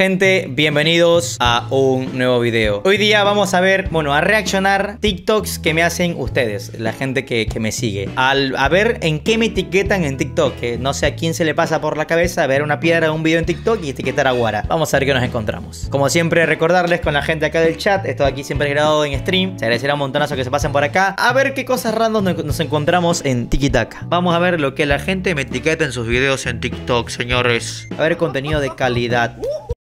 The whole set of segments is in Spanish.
Gente, bienvenidos a un nuevo video. Hoy día vamos a ver, bueno, a reaccionar TikToks que me hacen ustedes, la gente que me sigue. A ver en qué me etiquetan en TikTok, que no sé a quién se le pasa por la cabeza ver una piedra o un video en TikTok y etiquetar a Guara. Vamos a ver qué nos encontramos. Como siempre, recordarles con la gente acá del chat, esto de aquí siempre es grabado en stream. Se agradecerá un montonazo que se pasen por acá. A ver qué cosas random nos encontramos en TikTok. Vamos a ver lo que la gente me etiqueta en sus videos en TikTok, señores. A ver contenido de calidad.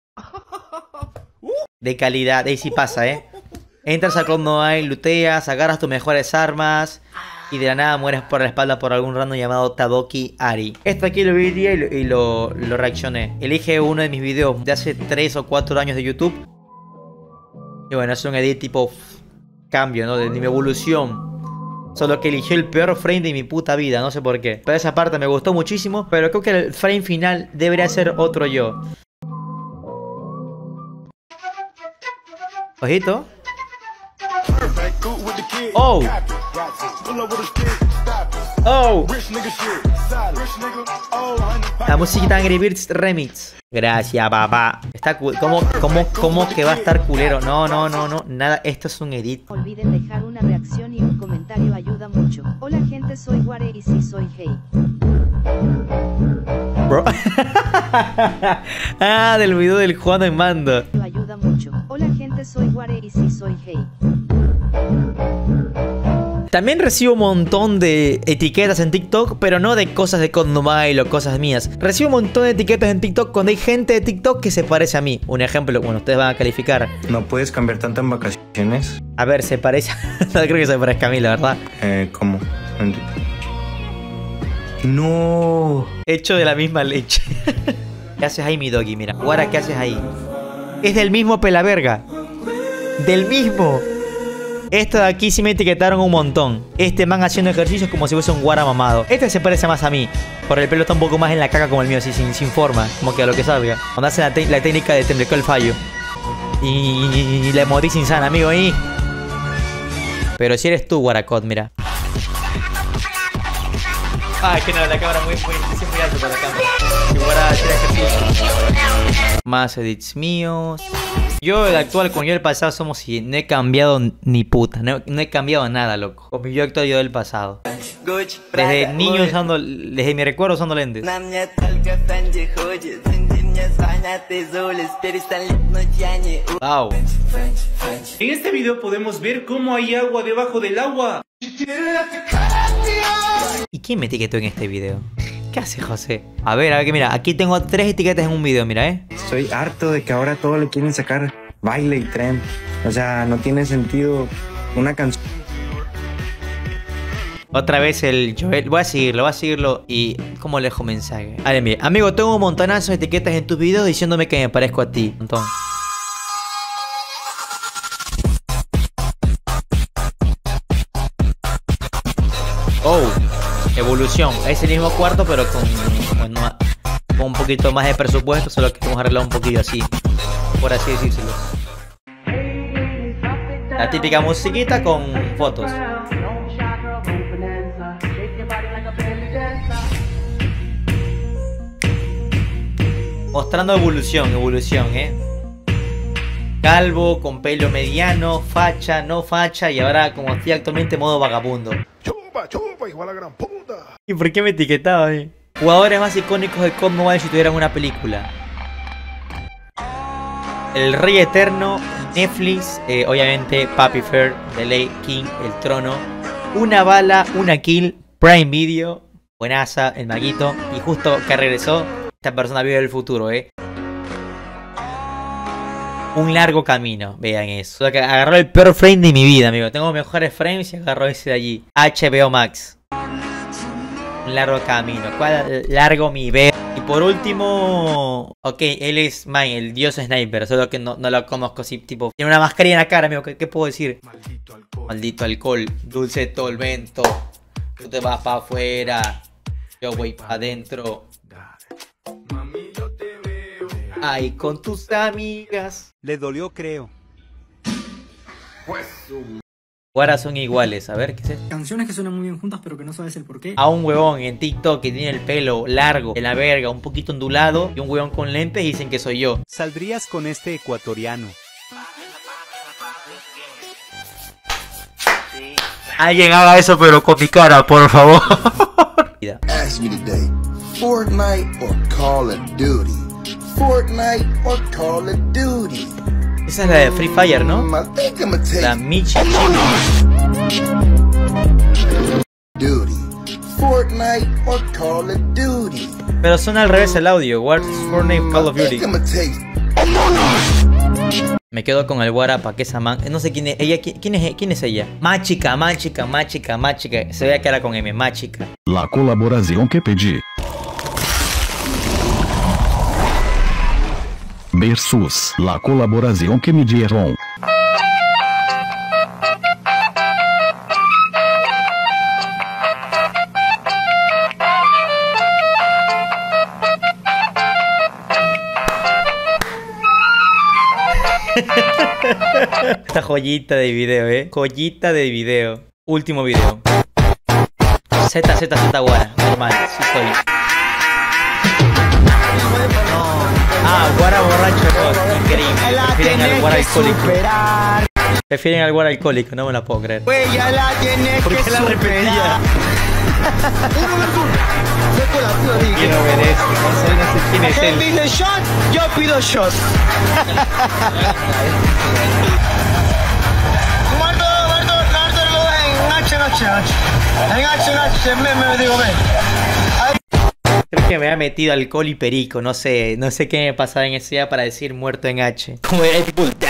De calidad, ahí sí pasa, Entras a Club Mobile, looteas, agarras tus mejores armas y de la nada mueres por la espalda por algún random llamado Tadoki Ari. Esto aquí lo vi y lo reaccioné. Elige uno de mis videos de hace 3 o 4 años de YouTube. Y bueno, es un edit tipo cambio, ¿no? De mi evolución. Solo que eligió el peor frame de mi puta vida, no sé por qué. Pero esa parte me gustó muchísimo, pero creo que el frame final debería ser otro yo. Ojito. Oh. Oh. La musiquita Angry Birds Remix. Gracias, papá. Está cool. ¿Cómo que va a estar culero? No. Nada, esto es un edit. No olviden dejar una reacción y un comentario, ayuda mucho. Hola gente, soy Guare y sí soy Hey. Bro. Ah, del video del Juan en mando. Ayuda mucho. Hola gente, soy Guare y sí soy Hey. También recibo un montón de etiquetas en TikTok, pero no de cosas de Condomile o cosas mías. Recibo un montón de etiquetas en TikTok cuando hay gente de TikTok que se parece a mí. Un ejemplo, bueno, ustedes van a calificar. ¿No puedes cambiar tanto en vacaciones? A ver, se parece. No creo que se parezca a mí, la verdad. ¿Cómo? No. Hecho de la misma leche. ¿Qué haces ahí, mi doggy? Mira, Guara, ¿qué haces ahí? Es del mismo pelaverga. Del mismo. Esto de aquí sí me etiquetaron un montón. Este man haciendo ejercicios como si fuese un Guara mamado. Este se parece más a mí. Por el pelo está un poco más en la caca como el mío, así sin forma. Como que a lo que salga. Cuando hace la técnica de temblecó el fallo. Y la emotis insana, amigo, ahí. Pero si eres tú, Guaracot, mira. Ay, que no, la cámara muy alto para la cámara. Y Guara hacer ejercicio. Más edits míos. Yo el actual con yo del pasado somos si no he cambiado ni puta. No he cambiado nada, loco. Con mi yo actual y yo del pasado. Desde niño usando, desde mi recuerdo usando lentes. Wow. En este video podemos ver cómo hay agua debajo del agua. ¿Y quién me etiquetó en este video? ¿Qué hace José? A ver, que mira, aquí tengo 3 etiquetas en un video, mira, Estoy harto de que ahora todo le quieren sacar baile y tren. O sea, no tiene sentido una canción. Otra vez el Joel. Voy a seguirlo y ¿cómo le dejo mensaje? Vale, mire, amigo, tengo un montonazo de etiquetas en tus videos diciéndome que me parezco a ti. Montón. Oh, evolución. Es el mismo cuarto, pero con un poquito más de presupuesto. Solo que hemos arreglado un poquito así, por así decírselo. La típica musiquita con fotos. Mostrando evolución, Calvo, con pelo mediano, facha, no facha. Y ahora como estoy actualmente modo vagabundo. Chupa, igual a gran puta. ¿Y por qué me etiquetaba ahí? Jugadores más icónicos de COD Mobile si tuvieran una película. El Rey Eterno, Netflix, obviamente Papi Fair, The Lake King, El Trono. Una bala, una kill, Prime Video, buenaza, el maguito. Y justo que regresó, esta persona vive el futuro, Un largo camino, vean eso. O sea, que agarró el peor frame de mi vida, amigo. Tengo mejores frames y agarró ese de allí. HBO Max. Un largo camino. ¿Cuál largo mi ver? Y por último... Ok, él es Mine, el dios sniper. Solo que no lo conozco así, tipo... Tiene una mascarilla en la cara, amigo. ¿Qué puedo decir? Maldito alcohol. Dulce tormento. Tú te vas para afuera. Yo voy para adentro. Ay, con tus amigas. Le dolió, creo. Pues Guara son iguales, a ver, ¿qué es esto? Canciones que suenan muy bien juntas pero que no sabes el por qué. A un huevón en TikTok que tiene el pelo largo, de la verga, un poquito ondulado, y un huevón con lentes y dicen que soy yo. Saldrías con este ecuatoriano. Alguien haga eso pero con mi cara, por favor. Ask me today, Fortnite or Call of Duty? Fortnite or Call of Duty? Esa es la de Free Fire, ¿no? I think I'm gonna take La Michi. Duty. Fortnite or Call of Duty? Pero suena al revés el audio. What's Fortnite Call of I Duty? think I'm gonna take Me quedo con el Guara que esa man. No sé quién es ella. ¿Quién es ella? Máchica. Se veía que era con M. Máchica. La colaboración que pedí. Versus la colaboración que me dieron. Esta joyita de video, joyita de video. Último video. Z Guara. Normal, sí soy. Guara borracho, increíble. Prefieren al Guara alcohólico. Prefieren al Guara alcohólico, no me la puedo creer. Pues ya la tienes ¿Por qué que la repetía? Quiero ver esto, no sé quién es él. pide shot, yo pido shot. Muerto, me digo, ven. Creo que me ha metido alcohol y perico, no sé qué me pasaba en ese día para decir muerto en H. Como era tipo